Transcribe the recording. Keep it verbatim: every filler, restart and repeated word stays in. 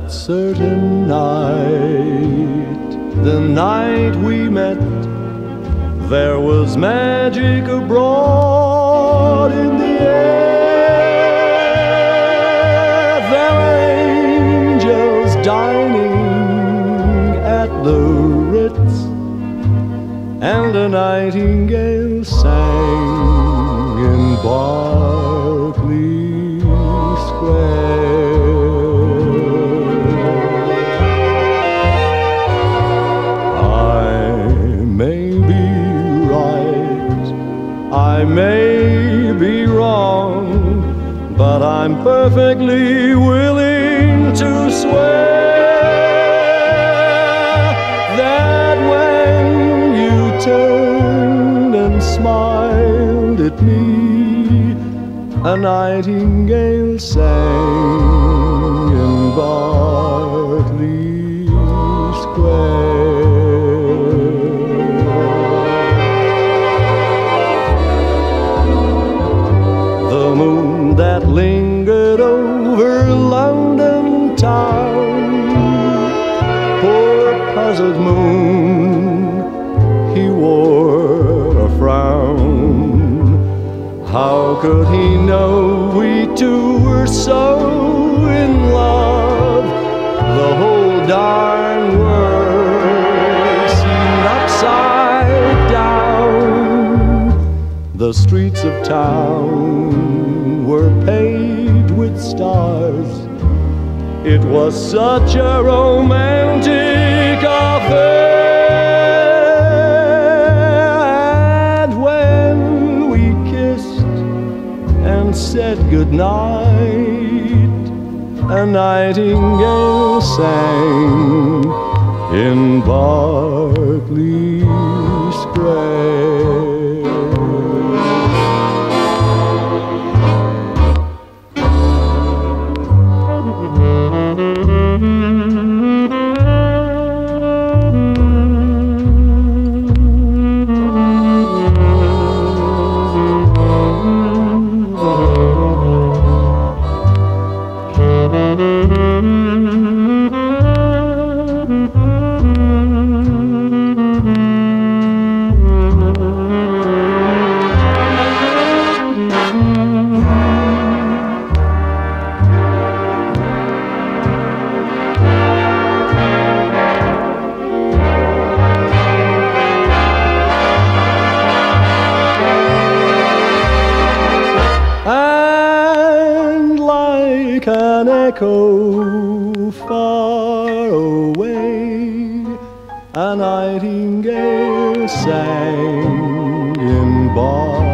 that certain night, the night we met, there was magic abroad in the air. There were angels dining at the Ritz, and a nightingale sang in Berkeley Square. I may be wrong, but I'm perfectly willing to swear that when you turned and smiled at me, a nightingale sang in Berkeley Square. The moon that lingered over London town, poor puzzled moon, he wore a frown. How could he know we two were so in love? The whole darn world seemed upside down. The streets of town were paved with stars. It was such a romantic affair. And when we kissed and said goodnight, a nightingale sang in Berkeley Square. An echo far away, a nightingale sang in Berkeley.